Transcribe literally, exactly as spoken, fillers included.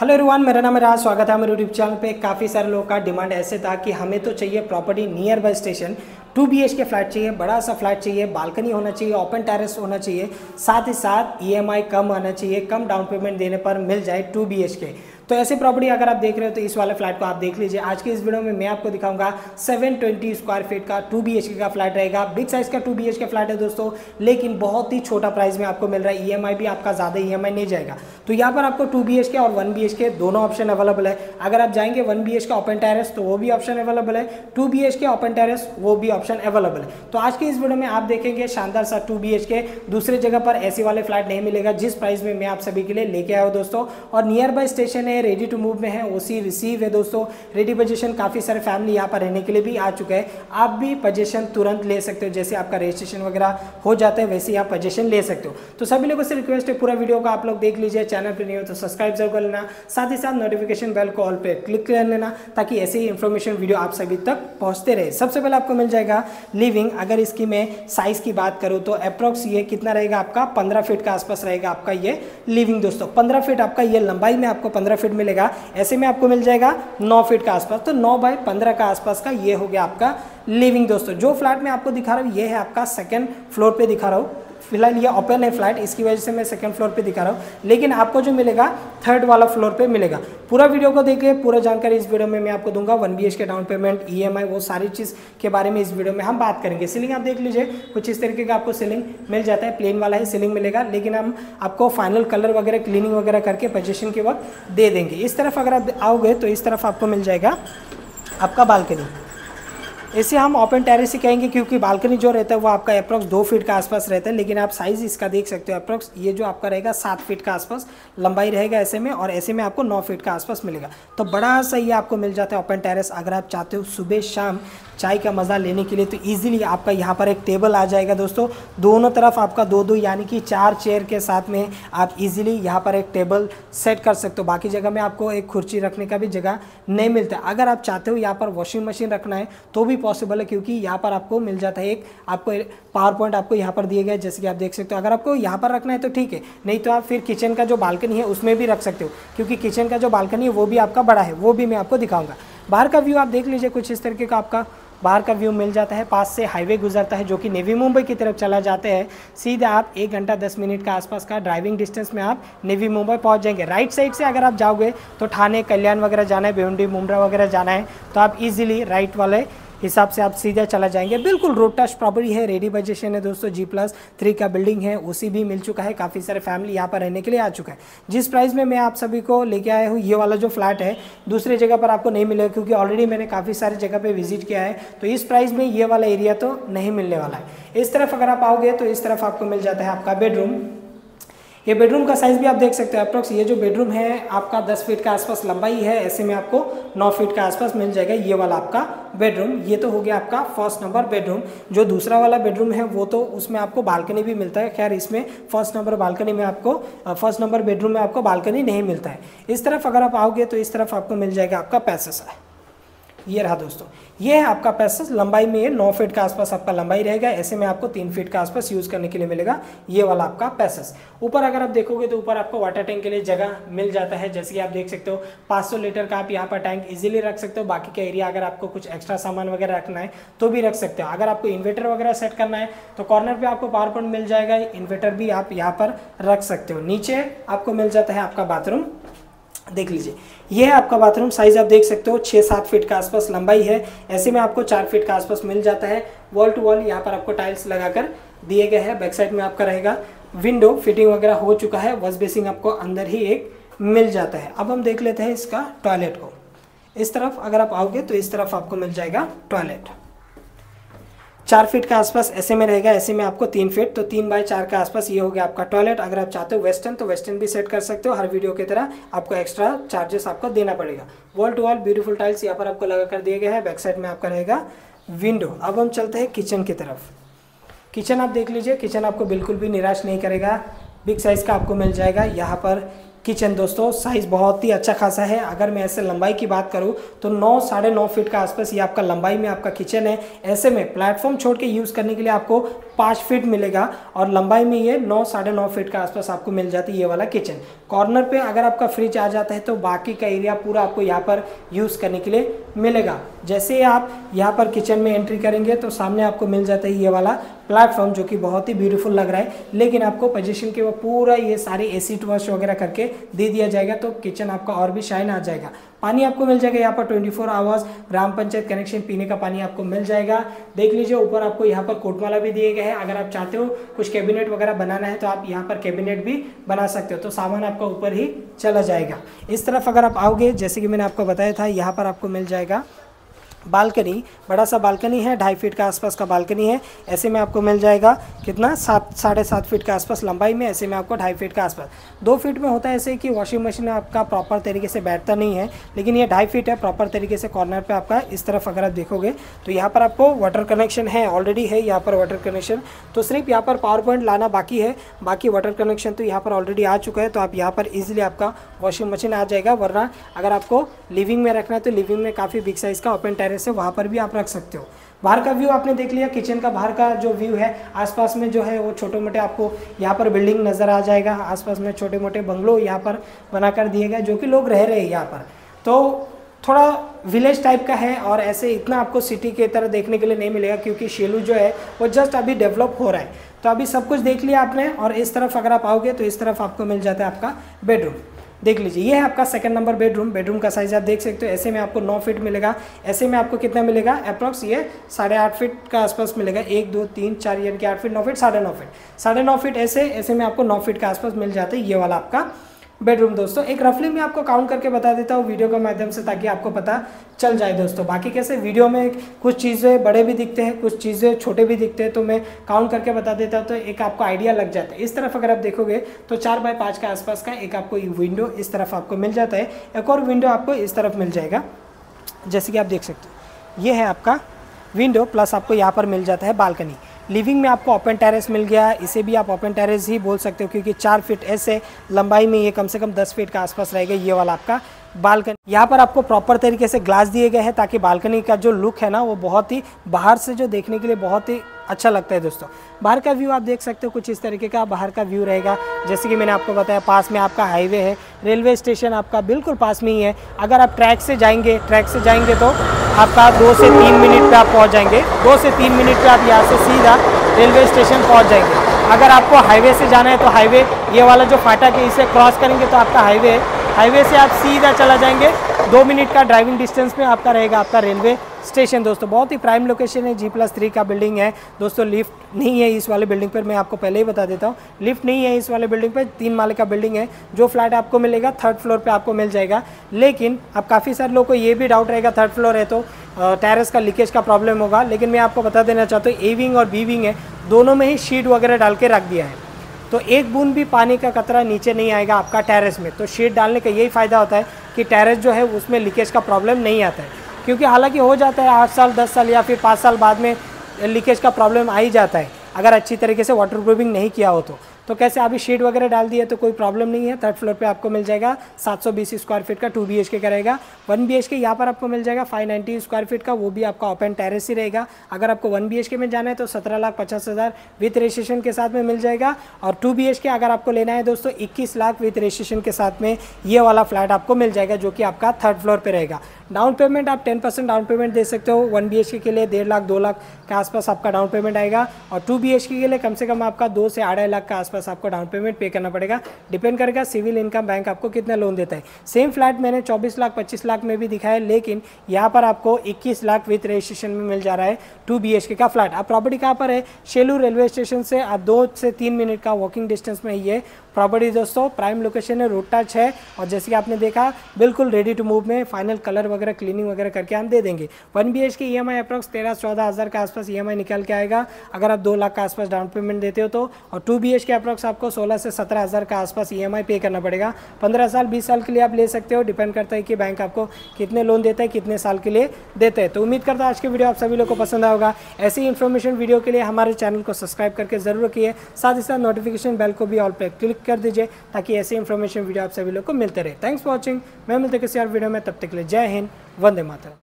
Hello everyone, मेरा नाम है राज। स्वागत है मेरे यूट्यूब चैनल पे। काफ़ी सारे लोगों का डिमांड ऐसे था कि हमें तो चाहिए property near by station, two B H K flat चाहिए, बड़ा सा फ्लैट चाहिए, बालकनी होना चाहिए, ओपन टेरेस होना चाहिए, साथ ही साथ ई एम आई कम आना चाहिए, कम डाउन पेमेंट देने पर मिल जाए टू बी एच के। तो ऐसी प्रॉपर्टी अगर आप देख रहे हो तो इस वाले फ्लैट को आप देख लीजिए। आज के इस वीडियो में मैं आपको दिखाऊंगा सेवन ट्वेंटी स्क्वायर फीट का टू बी एच के का फ्लैट रहेगा। बिग साइज का two B H K flat है दोस्तों, लेकिन बहुत ही छोटा प्राइस में आपको मिल रहा है। ई एम आई भी आपका ज़्यादा ई एम आई नहीं जाएगा। तो यहाँ पर आपको टू बी एच के और वन बी एच के दोनों ऑप्शन अवेलेबल है। अगर आप जाएंगे वन बी एच का ओपन टेरेस तो वो भी ऑप्शन अवेलेबल है, two B H K open terrace वो भी ऑप्शन अवेलेबल है। तो आज के इस वीडियो में आप देखेंगे शानदार सा टू बी एच के। दूसरे जगह पर ऐसी वाले फ्लैट नहीं मिलेगा जिस प्राइस में मैं आप सभी के लिए लेके आया हूँ दोस्तों। और नियर बाय स्टेशन है, रेडी टू मूव में है, ओसी रिसीव है दोस्तों, रेडी पोजीशन। काफ़ी सारे फैमिली यहाँ पर रहने के लिए भी आ चुके हैं। आप भी पोजीशन तुरंत ले सकते हो, जैसे आपका रजिस्ट्रेशन वगैरह हो जाता है वैसे ही आप पोजीशन ले सकते हो। तो सभी लोगों से रिक्वेस्ट है पूरा वीडियो को आप लोग देख लीजिए। चैनल पर नहीं हो तो सब्सक्राइब जरूर कर लेना, साथ ही साथ नोटिफिकेशन बेल को ऑल पे क्लिक कर लेना ताकि ऐसे ही इन्फॉर्मेशन वीडियो आप सभी तक पहुँचते रहे। सबसे पहले आपको मिल जाएगा लिविंग। अगर इसकी मैं साइज की बात करूँ तो अप्रोक्स ये कितना रहेगा आपका, पंद्रह फीट का आसपास रहेगा आपका ये लिविंग दोस्तों। पंद्रह फीट आपका ये लंबाई में आपको पंद्रह फीट मिलेगा। ऐसे में आपको मिल जाएगा नौ फीट का आसपास, तो नौ बाय पंद्रह का आसपास का ये हो गया आपका लिविंग दोस्तों। जो फ्लैट में आपको दिखा रहा हूँ ये है आपका सेकंड फ्लोर पे दिखा रहा हूँ। फिलहाल ये ओपन है फ्लैट, इसकी वजह से मैं सेकंड फ्लोर पे दिखा रहा हूँ, लेकिन आपको जो मिलेगा थर्ड वाला फ्लोर पे मिलेगा। पूरा वीडियो को देखिए, पूरा जानकारी इस वीडियो में मैं आपको दूंगा। One B H K down payment, E M I, वो सारी चीज़ के बारे में इस वीडियो में हम बात करेंगे। सीलिंग आप देख लीजिए, कुछ इस तरीके का आपको सीलिंग मिल जाता है। प्लेन वाला ही सीलिंग मिलेगा, लेकिन हम आपको फाइनल कलर वगैरह क्लीनिंग वगैरह करके पोजीशन के वक्त दे देंगे। इस तरफ अगर आप आओगे तो इस तरफ आपको मिल जाएगा आपका बालकनी। इसे हम ओपन टेरेस ही कहेंगे क्योंकि बालकनी जो रहता है वो आपका अप्रॉक्स दो फीट का आसपास रहता है, लेकिन आप साइज़ इसका देख सकते हो। अप्रॉक्स ये जो आपका रहेगा सात फीट का आसपास लंबाई रहेगा ऐसे में, और ऐसे में आपको नौ फीट का आसपास मिलेगा। तो बड़ा सा ये आपको मिल जाता है ओपन टेरेस। अगर आप चाहते हो सुबह शाम चाय का मज़ा लेने के लिए तो ईजिली आपका यहाँ पर एक टेबल आ जाएगा दोस्तों। दोनों तरफ आपका दो दो यानी कि चार चेयर के साथ में आप इजीली यहाँ पर एक टेबल सेट कर सकते हो। बाकी जगह में आपको एक कुर्सी रखने का भी जगह नहीं मिलता। अगर आप चाहते हो यहाँ पर वॉशिंग मशीन रखना है तो भी पॉसिबल है, क्योंकि यहाँ पर आपको मिल जाता है एक आपको पावर पॉइंट आपको यहाँ पर दिए गए, जैसे कि आप देख सकते हो। अगर आपको यहाँ पर रखना है तो ठीक है, नहीं तो आप फिर किचन का जो बालकनी है उसमें भी रख सकते हो, क्योंकि किचन का जो बालकनी है वो भी आपका बड़ा है, वो भी मैं आपको दिखाऊंगा। बाहर का व्यू आप देख लीजिए, कुछ इस तरीके का आपका बाहर का व्यू मिल जाता है। पास से हाईवे गुजरता है जो कि नेवी मुंबई की तरफ चला जाते हैं। सीधे आप एक घंटा दस मिनट का आसपास का ड्राइविंग डिस्टेंस में आप नेवी मुंबई पहुंच जाएंगे। राइट साइड से अगर आप जाओगे तो ठाणे, कल्याण वगैरह जाना है, भिवंडी, मुंब्रा वगैरह जाना है, तो आप इजीली राइट वाले हिसाब से आप सीधे चला जाएंगे। बिल्कुल रोड टच प्रॉपर्टी है, रेडी पोजीशन है दोस्तों। जी प्लस थ्री का बिल्डिंग है, ओसी भी मिल चुका है। काफ़ी सारे फैमिली यहाँ पर रहने के लिए आ चुका है। जिस प्राइस में मैं आप सभी को लेके आया हूँ, ये वाला जो फ्लैट है दूसरी जगह पर आपको नहीं मिलेगा, क्योंकि ऑलरेडी मैंने काफ़ी सारी जगह पे विजिट किया है। तो इस प्राइस में ये वाला एरिया तो नहीं मिलने वाला है। इस तरफ अगर आप आओगे तो इस तरफ आपको मिल जाता है आपका बेडरूम। ये बेडरूम का साइज़ भी आप देख सकते हो। अप्रोक्स ये जो बेडरूम है आपका दस फीट का आसपास लंबाई है, ऐसे में आपको नौ फीट का आसपास मिल जाएगा ये वाला आपका बेडरूम। ये तो हो गया आपका फर्स्ट नंबर बेडरूम। जो दूसरा वाला बेडरूम है वो तो उसमें आपको बालकनी भी मिलता है। खैर इसमें फर्स्ट नंबर बालकनी में आपको फर्स्ट नंबर बेडरूम में आपको बालकनी नहीं मिलता है। इस तरफ अगर आप आओगे तो इस तरफ आपको मिल जाएगा आपका पैसेज है। ये रहा दोस्तों, ये है आपका पैसेज। लंबाई में ये नौ फीट का आसपास आपका लंबाई रहेगा। ऐसे में आपको तीन फीट का आसपास यूज़ करने के लिए मिलेगा ये वाला आपका पैसेज। ऊपर अगर आप देखोगे तो ऊपर आपको वाटर टैंक के लिए जगह मिल जाता है। जैसे कि आप देख सकते हो पाँच सौ लीटर का आप यहाँ पर टैंक इजीली रख सकते हो। बाकी का एरिया अगर आपको कुछ एक्स्ट्रा सामान वगैरह रखना है तो भी रख सकते हो। अगर आपको इन्वर्टर वगैरह सेट करना है तो कॉर्नर पर आपको पावर पॉइंट मिल जाएगा, इन्वर्टर भी आप यहाँ पर रख सकते हो। नीचे आपको मिल जाता है आपका बाथरूम। देख लीजिए, ये है आपका बाथरूम। साइज आप देख सकते हो छः सात फीट का आसपास लंबाई है। ऐसे में आपको चार फीट का आसपास मिल जाता है। वॉल टू वॉल यहाँ पर आपको टाइल्स लगाकर दिए गए हैं। बैक साइड में आपका रहेगा विंडो, फिटिंग वगैरह हो चुका है। वॉश बेसिंग आपको अंदर ही एक मिल जाता है। अब हम देख लेते हैं इसका टॉयलेट को। इस तरफ अगर आप आओगे तो इस तरफ आपको मिल जाएगा टॉयलेट। चार फीट का आसपास ऐसे में रहेगा। ऐसे में आपको तीन फीट, तो तीन बाय चार का आसपास ये हो गया आपका टॉयलेट। अगर आप चाहते हो वेस्टर्न तो वेस्टर्न भी सेट कर सकते हो। हर वीडियो की तरह आपको एक्स्ट्रा चार्जेस आपको देना पड़ेगा। Wall to wall beautiful tiles यहाँ पर आपको लगा कर दिए गए हैं। बैक साइड में आपका रहेगा विंडो। अब हम चलते हैं किचन की तरफ। किचन आप देख लीजिए, किचन आपको बिल्कुल भी निराश नहीं करेगा। बिग साइज़ का आपको मिल जाएगा। यहाँ पर किचन दोस्तों साइज़ बहुत ही अच्छा खासा है। अगर मैं ऐसे लंबाई की बात करूं तो नौ साढ़े नौ फीट का आसपास ये आपका लंबाई में आपका किचन है। ऐसे में प्लेटफॉर्म छोड़ के यूज़ करने के लिए आपको पाँच फीट मिलेगा और लंबाई में ये नौ साढ़े नौ फीट का आसपास आपको मिल जाती है ये वाला किचन। कॉर्नर पे अगर आपका फ्रिज आ जाता है तो बाकी का एरिया पूरा आपको यहाँ पर यूज़ करने के लिए मिलेगा। जैसे ही आप यहाँ पर किचन में एंट्री करेंगे तो सामने आपको मिल जाता है ये वाला प्लेटफॉर्म जो कि बहुत ही ब्यूटीफुल लग रहा है, लेकिन आपको पोजीशन के वो पूरा ये सारी एसिड वॉश वगैरह करके दे दिया जाएगा तो किचन आपका और भी शाइन आ जाएगा। पानी आपको मिल जाएगा यहाँ पर चौबीस आवर्स ग्राम पंचायत कनेक्शन पीने का पानी आपको मिल जाएगा। देख लीजिए ऊपर आपको यहाँ पर कोटमाला भी दिए गए हैं। अगर आप चाहते हो कुछ कैबिनेट वगैरह बनाना है तो आप यहाँ पर कैबिनेट भी बना सकते हो, तो सामान आपका ऊपर ही चला जाएगा। इस तरफ अगर आप आओगे, जैसे कि मैंने आपको बताया था, यहाँ पर आपको मिल जाएगा बालकनी। बड़ा सा बालकनी है, ढाई फीट का आसपास का बालकनी है। ऐसे में आपको मिल जाएगा कितना, सात साढ़े सात फीट का आसपास लंबाई में, ऐसे में आपको ढाई फीट का आसपास। दो फीट में होता है ऐसे कि वॉशिंग मशीन आपका प्रॉपर तरीके से बैठता नहीं है, लेकिन ये ढाई फीट है प्रॉपर तरीके से। कॉर्नर पे आपका इस तरफ अगर आप देखोगे तो यहाँ पर आपको वाटर कनेक्शन है, ऑलरेडी है यहाँ पर वाटर कनेक्शन। तो सिर्फ यहाँ पर पावर पॉइंट लाना बाकी है, बाकी वाटर कनेक्शन तो यहाँ पर ऑलरेडी आ चुका है। तो आप यहाँ पर ईजिली आपका वॉशिंग मशीन आ जाएगा। वरना अगर आपको लिविंग में रखना है तो लिविंग में काफ़ी बिग साइज़ का ओपन टेरेस है, वहाँ पर भी आप रख सकते हो। बाहर का व्यू आपने देख लिया, किचन का बाहर का जो व्यू है, आसपास में जो है वो छोटे मोटे आपको यहाँ पर बिल्डिंग नज़र आ जाएगा। आसपास में छोटे मोटे बंगलो यहाँ पर बनाकर दिए गए जो कि लोग रह रहे हैं यहाँ पर। तो थोड़ा विलेज टाइप का है और ऐसे इतना आपको सिटी की तरह देखने के लिए नहीं मिलेगा, क्योंकि शेलू जो है वो जस्ट अभी डेवलप हो रहा है। तो अभी सब कुछ देख लिया आपने। और इस तरफ अगर आप आओगे तो इस तरफ आपको मिल जाता है आपका बेडरूम। देख लीजिए, ये है आपका सेकंड नंबर बेडरूम। बेडरूम का साइज आप देख सकते हो। ऐसे में आपको नौ फीट मिलेगा। ऐसे में आपको कितना मिलेगा, अप्रॉक्स ये साढ़े आठ फीट का आसपास मिलेगा। एक दो तीन चार यानी कि आठ फीट, नौ फीट, साढ़े नौ फीट, साढ़े नौ फीट ऐसे ऐसे में आपको नौ फीट का आसपास मिल जाता है ये वाला आपका बेडरूम। दोस्तों एक रफली मैं आपको काउंट करके बता देता हूँ वीडियो के माध्यम से, ताकि आपको पता चल जाए दोस्तों। बाकी कैसे वीडियो में कुछ चीज़ें बड़े भी दिखते हैं, कुछ चीज़ें छोटे भी दिखते हैं, तो मैं काउंट करके बता देता हूँ तो एक आपको आइडिया लग जाता है। इस तरफ अगर आप देखोगे तो चार बाय पाँच के आसपास का एक आपको विंडो इस तरफ आपको मिल जाता है। एक और विंडो आपको इस तरफ मिल जाएगा, जैसे कि आप देख सकते हो। ये है आपका विंडो, प्लस आपको यहाँ पर मिल जाता है बालकनी। लिविंग में आपको ओपन टेरेस मिल गया, इसे भी आप ओपन टेरेस ही बोल सकते हो, क्योंकि चार फीट ऐसे लंबाई में ये कम से कम दस फीट का आसपास रहेगा ये वाला आपका बालकनी। यहाँ पर आपको प्रॉपर तरीके से ग्लास दिए गए हैं, ताकि बालकनी का जो लुक है ना वो बहुत ही बाहर से जो देखने के लिए बहुत ही अच्छा लगता है दोस्तों। बाहर का व्यू आप देख सकते हो, कुछ इस तरीके का बाहर का व्यू रहेगा। जैसे कि मैंने आपको बताया, पास में आपका हाईवे है, रेलवे स्टेशन आपका बिल्कुल पास में ही है। अगर आप ट्रैक से जाएंगे ट्रैक से जाएंगे तो आपका दो से तीन मिनट पे आप पहुंच जाएंगे। दो से तीन मिनट पे आप यहाँ से सीधा रेलवे स्टेशन पहुंच जाएंगे। अगर आपको हाईवे से जाना है तो हाईवे ये वाला जो फाटक है इसे क्रॉस करेंगे तो आपका हाईवे है। हाईवे से आप सीधा चला जाएंगे, दो मिनट का ड्राइविंग डिस्टेंस में आपका रहेगा आपका रेलवे स्टेशन। दोस्तों बहुत ही प्राइम लोकेशन है, जी प्लस थ्री का बिल्डिंग है दोस्तों। लिफ्ट नहीं है इस वाले बिल्डिंग पर, मैं आपको पहले ही बता देता हूँ, लिफ्ट नहीं है इस वाले बिल्डिंग पर। तीन माले का बिल्डिंग है। जो फ्लैट आपको मिलेगा थर्ड फ्लोर पे आपको मिल जाएगा। लेकिन अब काफ़ी सारे लोगों को ये भी डाउट रहेगा थर्ड फ्लोर है तो टेरेस का लीकेज का प्रॉब्लम होगा, लेकिन मैं आपको बता देना चाहता हूँ ए विंग और बी विंग है, दोनों में ही शीट वगैरह डाल के रख दिया है, तो एक बूंद भी पानी का कतरा नीचे नहीं आएगा आपका टेरेस में। तो शीट डालने का यही फ़ायदा होता है कि टेरेस जो है उसमें लीकेज का प्रॉब्लम नहीं आता है। क्योंकि हालांकि हो जाता है आठ साल दस साल या फिर पाँच साल बाद में लीकेज का प्रॉब्लम आ ही जाता है, अगर अच्छी तरीके से वाटर प्रूफिंग नहीं किया हो तो। तो कैसे अभी शीट वगैरह डाल दिए तो कोई प्रॉब्लम नहीं है। थर्ड फ्लोर पे आपको मिल जाएगा सात सौ बीस स्क्वायर फीट का टू बी एच के का रहेगा। वन बी एच के यहाँ पर आपको मिल जाएगा फाइव नाइन्टी स्क्वायर फीट का, वो भी आपका ओपन टेरेस ही रहेगा। अगर आपको वन बी एच के में जाना है तो सत्रह लाख पचास हज़ार विथ रजिस्ट्रेशन के साथ में मिल जाएगा। और टू बी एच के अगर आपको लेना है दोस्तों इक्कीस लाख विथ रजिस्ट्रेशन के साथ में ये वाला फ्लैट आपको मिल जाएगा, जो कि आपका थर्ड फ्लोर पर रहेगा। डाउन पेमेंट आप टेन परसेंट डाउन पेमेंट दे सकते हो। वन बी एच के लिए डेढ़ लाख दो लाख के आसपास आपका डाउन पेमेंट आएगा, और टू बी एच के लिए कम से कम आपका दो से अढ़ाई लाख के आसपास आपको डाउन पेमेंट पे करना पड़ेगा। डिपेंड करेगा सिविल इनकम बैंक आपको कितना लोन देता है। सेम फ्लैट मैंने चौबीस लाख पच्चीस लाख में भी दिखाया, लेकिन यहाँ पर आपको इक्कीस लाख विथ रजिस्ट्रेशन में मिल जा रहा है टू बी एच के का फ्लैट। आप प्रॉपर्टी कहाँ पर है, शेलू रेलवे स्टेशन से आप दो से तीन मिनट का वॉकिंग डिस्टेंस में ये प्रॉपर्टी दोस्तों। प्राइम लोकेशन है, रोड टच है, और जैसे कि आपने देखा बिल्कुल रेडी टू मूव में, फाइनल कलर वगैरह क्लीनिंग वगैरह करके हम दे देंगे। वन बी एच के ई एम आई अप्रॉक्स तेरह चौदह हज़ार के आसपास ई एम आई निकल के आएगा अगर आप दो लाख के आसपास डाउन पेमेंट देते हो तो। और two B H K approx आपको सोलह से सत्रह हज़ार के आसपास ई एम आई पे करना पड़ेगा। पंद्रह साल बीस साल के लिए आप ले सकते हो, डिपेंड करता है कि बैंक आपको कितने लोन देता है, कितने साल के लिए देते हैं। तो उम्मीद करता हूँ आज की वीडियो आप सभी लोग को पसंद आएगा। ऐसी इन्फॉर्मेशन वीडियो के लिए हमारे चैनल को सब्सक्राइब करके जरूर रखिए, साथ ही साथ नोटिफिकेशन बेल को भी ऑल पे क्लिक कर दीजिए ताकि ऐसी इन्फॉर्मेशन वीडियो आप सभी लोग को मिलते रहे। Thanks for watching. मैं मिलते किसी और वीडियो में, तब तक के लिए जय हिंद, वंदे मातरम।